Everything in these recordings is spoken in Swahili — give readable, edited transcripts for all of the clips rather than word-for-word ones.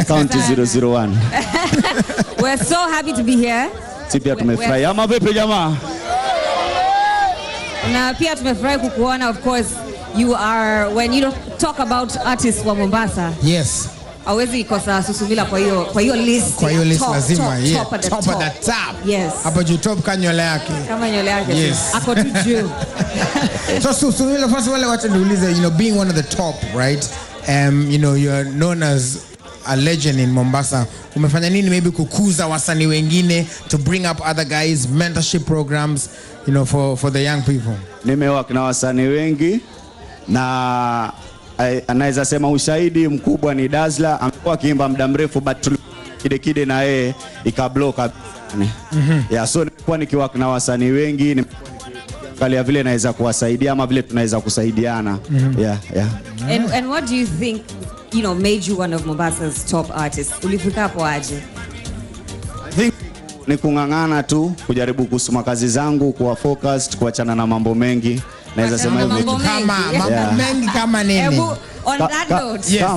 County 001. We're so happy to be here. Pia tumefurahi. Ama vipi jamaa? Na pia tumefurahi kukuona. Of course, you are, when you talk about artists wa Mombasa. Yes. Hawezi kosa Susumila kwa hiyo list. Kwa hiyo list top, lazima. Top at the top. Yes. Hapo juu top kanywele yake. Kama nywele yake. Yes. Ako tu juu. So Susumila, first of all, what niulize, being one of the top, right? You're known as a legend in Mombasa. Umefanya nini maybe kukuza wasanii wengine to bring up other guys, mentorship programs, for the young people? Nimework na wasanii wengi na anaweza sema ushahidi mkubwa ni Dazzler. Amekuwa akiimba muda mrefu but kide na yeye ikablock kabisa. So nilikuwa nikiwork na wasanii wengi, nikiangalia vile naweza kuwasaidia ama vile tunaweza kusaidiana. And what do you think made you one of Mombasa's top artists? Ulifika hapo aje? I think ni kungangana tu, kujaribu kusoma kazi zangu, kuwa focused, kuachana na mambo mengi. Naweza sema hivyo. Mambo mengi kama nini? On that note. Yes,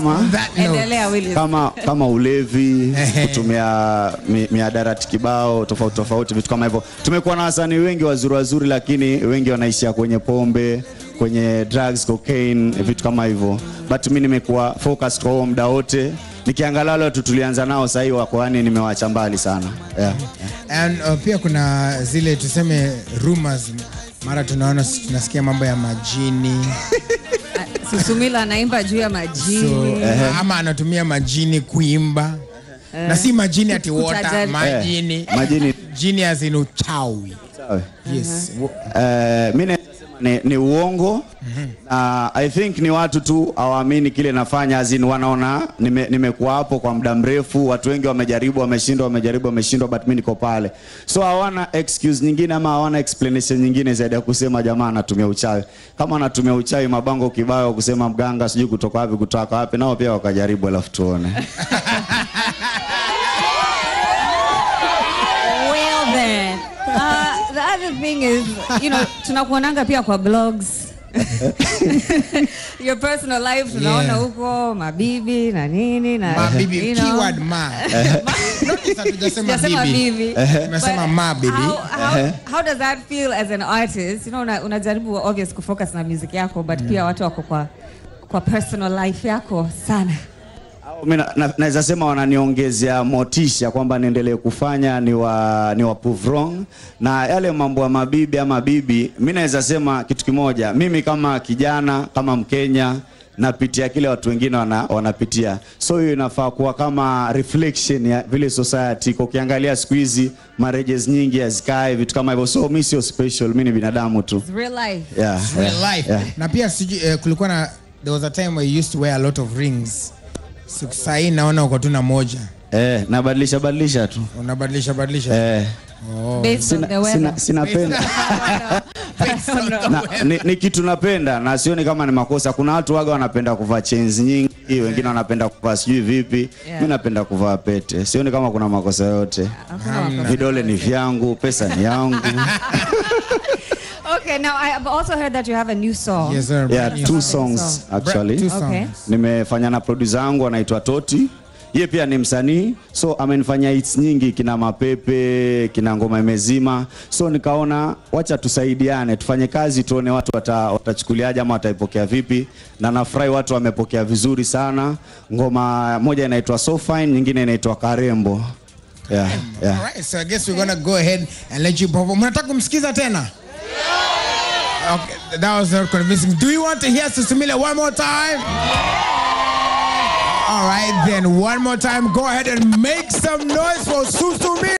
kama ulevi, kutumia mihadarati kibao tofauti vitu kama hivyo. Tumekuwa na wasanii wengi wazuri lakini wengi wanaishia kwenye pombe, kwenye drugs, cocaine, vitu kama hivyo. But mimi nimekuwa focused kwa huo muda wote. Nikiangalia watu tulianza nao sasa hivi wako nimewaacha mbali sana. And pia kuna zile tuseme rumors, mara tunasikia mambo ya majini. Susumila anaimba juu ya majini. Ama anatumia majini kuimba. Na si majini ati water, majini. Jini as in uchawi. Yes. Mimi ni uongo. I think ni watu tu hawaamini kile nafanya, as in wanaona nimekuwa hapo kwa muda mrefu, watu wengi wamejaribu wameshindwa but mimi niko pale. So hawana excuse nyingine ama hawana explanation nyingine zaidi ya kusema jamaa anatumia uchawi. Kama anatumia uchawi, mabango kibao kusema mganga sijui kutoka wapi, nao pia wakajaribu alafu tuone. Well then, the other thing is, tunakuonanga pia kwa blogs. Your personal life, tunaona huko mabibi na nini na mabibi, keyword ma. Tunasema bibi. Tunasema mabibi. How does that feel as an artist? Unajaribu obvious kufocus na music yako, but pia watu wako kwa personal life yako sana. Mimi naweza sema wananiongezea motisha kwamba niendelee kufanya, ni wa prove wrong. Na yale mambo ya mabibi ama bibi, mimi naweza sema kitu kimoja. Mimi kama kijana, kama Mkenya, napitia kile watu wengine wanapitia. So hiyo inafaa kuwa kama reflection ya vile society. Ukiangalia siku hizi marriages nyingi hazikae, vitu kama hivyo. So mimi sio special, mimi ni binadamu tu. It's real life. Yeah. Real life. Na pia kulikuwa na, there was a time where you used to wear a lot of rings. Sasa naona uko tu na moja. Nabadilisha tu. Unabadilisha. Based on the weather. Sinapenda. Ni kitu napenda na sioni kama ni makosa. Kuna watu waga wanapenda kuvaa chains nyingi, wengine wanapenda kuvaa sijui vipi. Mimi napenda kuvaa pete. Sioni kama kuna makosa yote. Vidole ni vyangu, pesa ni yangu. Okay, now I have also heard that you have a new song. Yes, sir. Yeah, two songs actually. Okay. Nimefanya na producer wangu anaitwa Toti. Yeye pia ni msanii, so amenifanyia hits nyingi, kina mapepe, kina ngoma imezima. So nikaona wacha tusaidiane, tufanye kazi tuone watu watachukuliaje ama wataipokea vipi. Na nafurahi watu wamepokea vizuri sana. Ngoma moja inaitwa So Fine, nyingine inaitwa Karembo. Yeah. Alright, so I guess we're going to go ahead and let you perform. Mnataka kumsikiza tena? Okay, that was not convincing. Do you want to hear Susumila one more time? All right, then one more time. Go ahead and make some noise for Susumila.